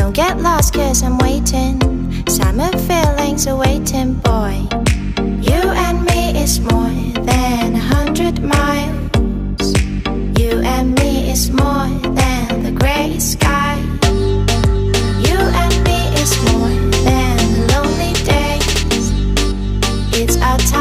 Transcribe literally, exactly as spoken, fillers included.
Don't get lost cause I'm waiting. Summer feelings are waiting, boy. You and me is more.